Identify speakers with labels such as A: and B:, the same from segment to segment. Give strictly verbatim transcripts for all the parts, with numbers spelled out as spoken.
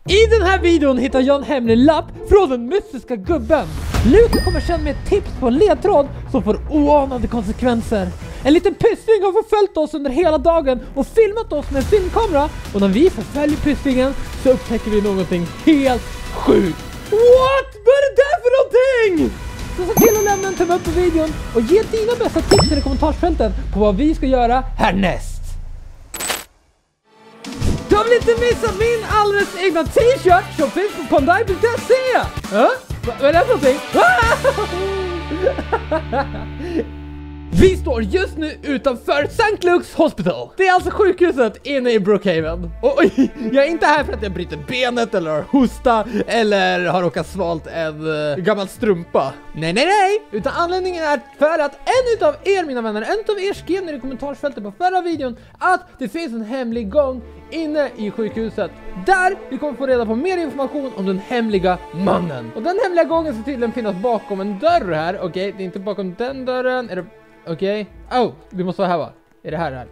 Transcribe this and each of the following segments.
A: I den här videon hittar jag en hemlig lapp från den mystiska gubben. Luka kommer sen med ett tips på en ledtråd som får oanade konsekvenser. En liten pyssling har förföljt oss under hela dagen och filmat oss med en filmkamera. Och när vi förföljer pysslingen så upptäcker vi någonting helt sjukt. What? Vad är det där för någonting? Så se till att lämna en tumme upp på videon och ge dina bästa tips i kommentarsfälten på vad vi ska göra härnäst. Du vill inte missa min alldeles egna t-shirt som finns på Pondai punkt se. Huh? Vad är det för någonting? Vi står just nu utanför Sankt Luke's Hospital. Det är alltså sjukhuset inne i Brookhaven. Och oj, jag är inte här för att jag bryter benet eller har hosta eller har råkat svalt en uh, gammal strumpa. Nej, nej, nej. Utan anledningen är för att en utav er, mina vänner, en utav er skrev ner i kommentarsfältet på förra videon att det finns en hemlig gång inne i sjukhuset där vi kommer få reda på mer information om den hemliga mannen. Och den hemliga gången ska tydligen finnas bakom en dörr här. Okej, okay, det är inte bakom den dörren. Är det... Okej. Okay. Oh, det måste vara här, va? Är det här här?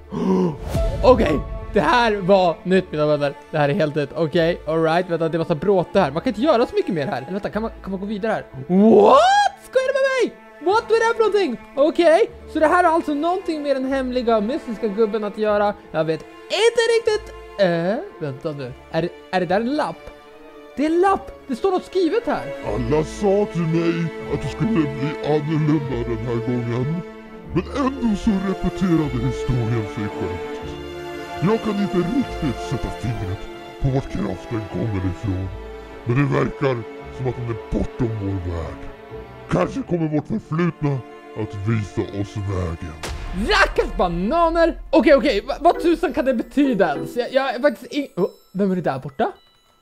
A: Okej. Okay. Det här var nytt, mina vänner. Det här är helt nytt. Okej, okay. Alright. Vänta, det är massa bråte här. Man kan inte göra så mycket mer här. Eller vänta, kan man, kan man gå vidare här? What? Skojar du med mig? What? Vad är det här för någonting? Okej. Okay. Så det här är alltså någonting med den hemliga mystiska gubben att göra. Jag vet inte riktigt. Eh, vänta nu. Är, är det där en lapp? Det är en lapp. Det står något skrivet här.
B: Alla sa till mig att det skulle bli annorlunda den här gången. Men ändå så repeterade historien sig själv. Jag kan inte riktigt sätta fingret på vart kraften kommer ifrån. Men det verkar som att den är bortom vår värld. Kanske kommer vårt förflutna att visa oss vägen.
A: Rackars bananer! Okej, okej. Va, vad tusan kan det betyda ens? Jag, jag är faktiskt in... Oh, vem är det där borta?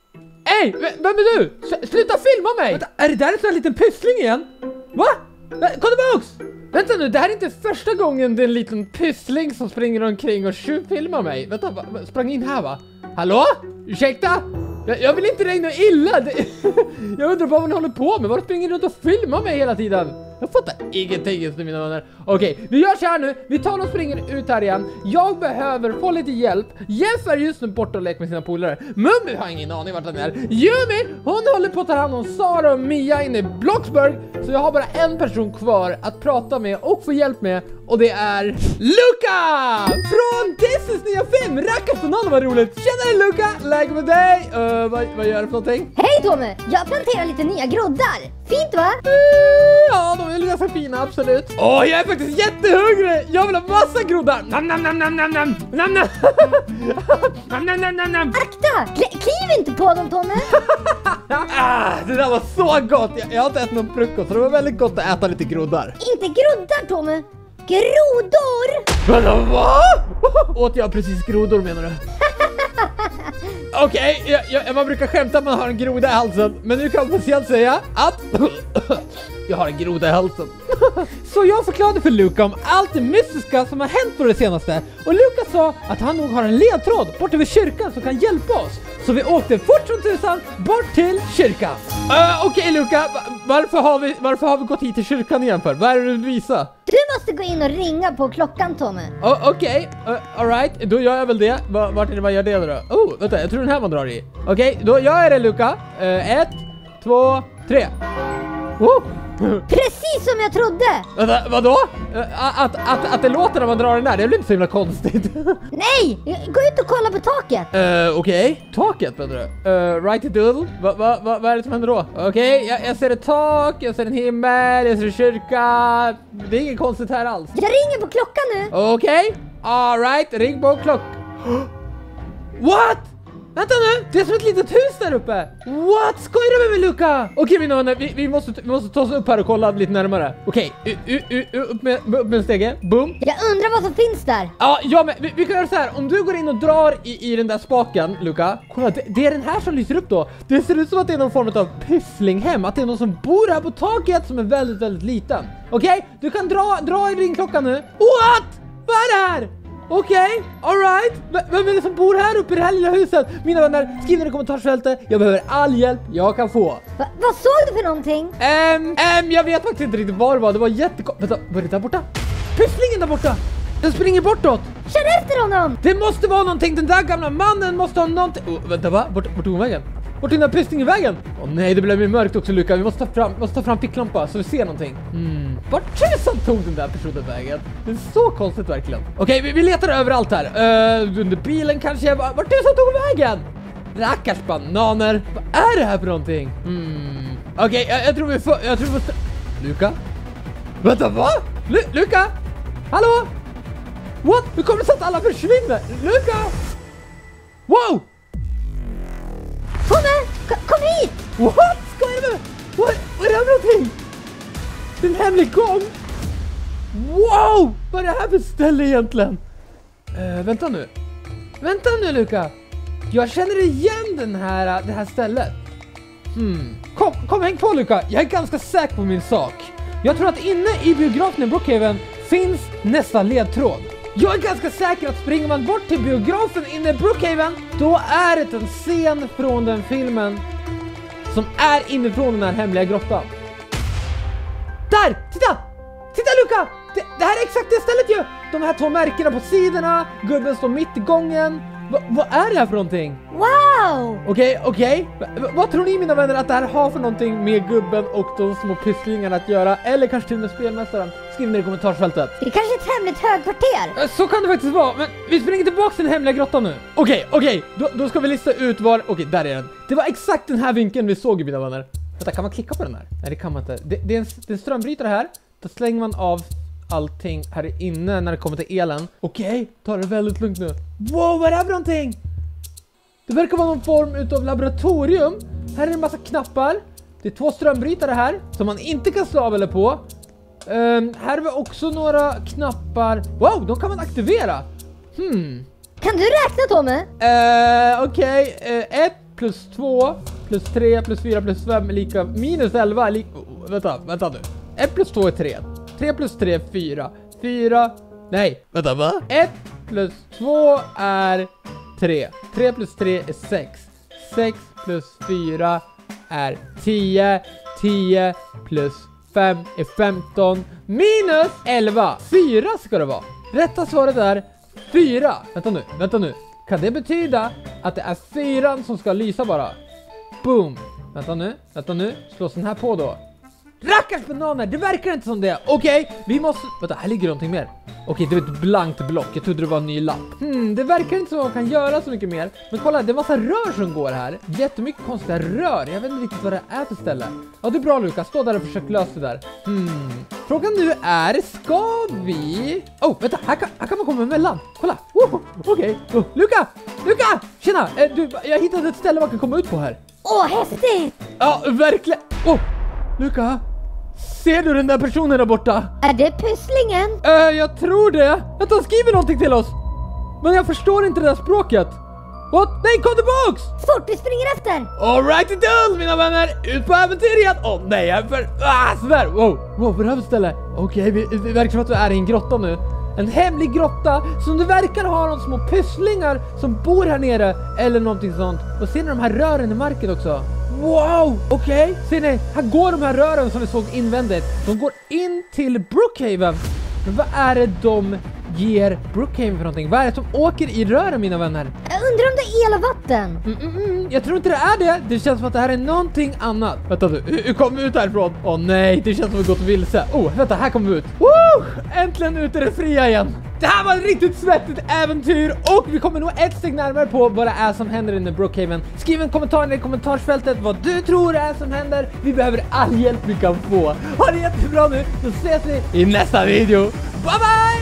A: Ey, vem är du? S sluta filma mig! Vänta, är det där en sån här liten pyssling igen? Va? Kom tillbaks! Vänta nu, det här är inte första gången det är en liten pyssling som springer omkring och tjuvfilmar mig. Vänta, va, sprang in här, va? Hallå? Ursäkta? Jag, jag vill inte regna illa. Det, jag undrar bara vad ni håller på med. Varför springer ni runt och filmar mig hela tiden? Jag fattar ingenting just nu, mina vänner. Okej, okay, vi gör så här nu. Vi tar och springer ut här igen. Jag behöver få lite hjälp. Jeff är just nu borta och leker med sina polare. Mummy har ingen aning vart han är. Yumi, hon håller på att ta hand om Sara och Mia inne i Bloxburg. Så jag har bara en person kvar att prata med och få hjälp med. Och det är Luka! Från Disneys nya film. Rackars bananer, vad roligt. Tjena dig, Luka, läge med dig. uh, vad, vad gör du för någonting?
C: Hej Tommy, jag planterar lite nya groddar. Fint, va?
A: Uh, ja, de är ganska fina, absolut. Åh, oh, jag är faktiskt jättehungrig. Jag vill ha massa groddar. Nam, nam, nam, nam, nam, nam. Nam, nam. nam, nam, nam, nam, nam.
C: Akta, Kl kliv inte på dem, Tommy.
A: ah, det där var så gott. Jag, jag har inte ätit någon frukost, så det var väldigt gott att äta lite groddar.
C: Inte groddar, Tommy. Grodor!
A: Men vad? Åt jag precis grodor, menar du? Okej, okay, jag, jag, man brukar skämta att man har en groda i halsen. Men nu kan man speciellt säga att jag har en groda i halsen. Så jag förklarade för Luka om allt det mystiska som har hänt på det senaste. Och Luka sa att han nog har en ledtråd bort över kyrkan som kan hjälpa oss. Så vi åkte fort som tusan bort till kyrkan. uh, Okej, okay, Luka, varför har, vi, varför har vi gått hit till kyrkan igen för? Vad är det du vill visa?
C: Du måste gå in och ringa på klockan, Tommy.
A: oh, Okej, okay. uh, alright, då gör jag väl det. V Vart är det man gör det då? Oh, vänta, jag tror den här man drar i. Okej, okay, då gör jag det, Luka. uh, Ett, två, tre. Oh.
C: Precis som jag trodde.
A: Vänta, vadå? Uh, att, att, att det låter när man drar den där, det blir inte så himla konstigt.
C: Nej, gå ut och kolla på taket.
A: uh, Okej, okay. Taket, menar du? Uh, right it doodle. Vad va, va, va är det som händer då? Okej, okay. jag, jag ser ett tak, jag ser en himmel, jag ser en kyrka. Det är inget konstigt här alls.
C: Jag ringer på klockan nu.
A: Okej, okay. Alright, ring på klock. What? Vänta nu, det är som ett litet hus där uppe. What? Skojar du med mig, Luka? Okej, okay, mina vänner, vi, vi, måste, vi måste ta oss upp här och kolla lite närmare. Okej, okay. upp, med, upp med en stege. Boom.
C: Jag undrar vad som finns där.
A: Ja, ja men vi, vi kan göra så här. Om du går in och drar i, i den där spaken, Luka. Kolla, det, det är den här som lyser upp då. Det ser ut som att det är någon form av pysslinghem. Att det är någon som bor här på taket som är väldigt, väldigt liten. Okej, okay? Du kan dra, dra i ringklockan nu. What? Vad är det här? Okej, okay, alright. V vem är det som bor här uppe i det här lilla huset? Mina vänner, skriv i kommentarsfältet. Jag behöver all hjälp jag kan få.
C: Va vad såg du för någonting?
A: Ehm, um, um, jag vet faktiskt inte riktigt vad det var. Det var jättekonstigt. Vänta, vad är det där borta? Pysslingen där borta. Den springer bortåt.
C: Kör efter honom.
A: Det måste vara någonting. Den där gamla mannen måste ha någonting. Oh, vänta, va? Vart, vart tog hon vägen? Vart är den där pysslingen i vägen? Åh oh, nej, det blev ju mörkt också, Luka. Vi måste ta fram, måste ta fram ficklampa så vi ser någonting. Mm. Vart tusan tog den där personen vägen? Det är så konstigt verkligen. Okej, okay, vi, vi letar överallt här. Uh, under bilen kanske. Vart tusan tog vägen? Rackars bananer. Vad är det här för någonting? Mm. Okej, okay, jag, jag tror vi får... Jag tror vi får... Luka? Vänta, vad? Lu Luka? Hallå? What? Hur kommer det så att alla försvinner? Luka? Wow!
C: Tommy, kom, kom hit!
A: What? Skojar du? Vad, vad är det här för någonting? Det är en hemlig gång. Wow! Vad är det här för ställe egentligen? Uh, vänta nu. Vänta nu, Luka. Jag känner igen den här, det här stället. Hmm. Kom, kom häng på, Luka. Jag är ganska säker på min sak. Jag tror att inne i biografen i Brookhaven finns nästa ledtråd. Jag är ganska säker att springer man bort till biografen inne i Brookhaven, då är det en scen från den filmen som är inifrån den här hemliga grottan. Där! Titta! Titta, Luka! Det, det här är exakt det stället ju! De här två märkena på sidorna, gubben står mitt i gången. Va, vad är det här för någonting?
C: Wow!
A: Okej, okay, okej. Okay. Vad tror ni, mina vänner, att det här har för någonting med gubben och de små pysslingarna att göra? Eller kanske till och med spelmästaren? Skriv ner i kommentarsfältet.
C: Det är kanske ett hemligt högkvarter.
A: Så kan det faktiskt vara, men vi springer tillbaka till den hemliga grottan nu. Okej, okay, okej. Okay. Då, då ska vi lista ut var... Okej, okay, där är den. Det var exakt den här vinkeln vi såg, mina vänner. Vänta, kan man klicka på den här? Nej, det kan man inte. Det, det, är, en, det är en strömbrytare här. Då slänger man av allting här inne när det kommer till elen. Okej, okay, ta det väldigt lugnt nu. Wow, vad är det här för någonting? Det verkar vara någon form utav laboratorium. Här är en massa knappar. Det är två strömbrytare här som man inte kan slå av eller på. Um, här är också några knappar. Wow, de kan man aktivera. Hmm.
C: Kan du räkna, Tommy?
A: Uh, Okej, okay. uh, ett plus två plus tre plus fyra plus fem är lika minus elva är lika... Oh, vänta, vänta nu. ett plus två är tre. tre plus tre är fyra. fyra... Nej, vänta, va? ett plus två är tre. tre plus tre är sex. sex plus fyra är tio. tio plus fem är femton. Minus elva. fyra ska det vara. Rätta svaret är fyra. Vänta nu, vänta nu. Kan det betyda att det är fyran som ska lysa bara? Boom. Vänta nu, vänta nu. Slås den här på då. Rackars bananer, det verkar inte som det. Okej, okay, vi måste... Vänta, här ligger någonting mer. Okej, okay, det är ett blankt block. Jag trodde det var en ny lapp. Hmm, det verkar inte som att man kan göra så mycket mer. Men kolla, det är massa rör som går här. Jättemycket konstiga rör. Jag vet inte riktigt vad det är för ställe. Ja, det är bra, Lukas. Stå där och försök lösa det där. Hmm. Frågan nu är, ska vi... Oh, vänta, här kan, här kan man komma emellan. Kolla. Oh, okej. Okay. Oh, Luka! Luka! Tjena! Eh, du, jag hittade ett ställe man kan komma ut på här.
C: Åh, oh, häftigt!
A: Ja, verkligen. Oh, Luka! Ser du den där personen där borta?
C: Är det pysslingen?
A: Uh, jag tror det. Att han skriver någonting till oss. Men jag förstår inte det där språket. What? Nej, kom tillbaks!
C: Fort, vi springer efter!
A: Alright it does, mina vänner. Ut på äventyr igen. Åh oh, nej, jag är för... Ah, sådär. Wow, wow, vad är det här för ställe? Okej, okay, det verkar som att du är i en grotta nu. En hemlig grotta som du verkar ha någon små pysslingar som bor här nere. Eller någonting sånt. Och ser ni de här rören i marken också? Wow, okej. Okay. Ser ni, här går de här rören som vi såg invändigt. De går in till Brookhaven. Men vad är det de ger Brookhaven för någonting? Vad är det som åker i rören, mina vänner?
C: Jag undrar om det är el och vatten.
A: Mm, mm, mm. Jag tror inte det är det. Det känns som att det här är någonting annat. Vänta nu, hur kommer vi ut härifrån? Åh oh, nej, det känns som att vi gått vilse. Oh, vänta, här kommer vi ut. Woo! Äntligen ut är det fria igen. Det här var ett riktigt svettigt äventyr och vi kommer nog ett steg närmare på vad det är som händer inne i Brookhaven. Skriv en kommentar i kommentarsfältet vad du tror är som händer. Vi behöver all hjälp vi kan få. Ha det jättebra nu, så ses vi i nästa video. Bye bye!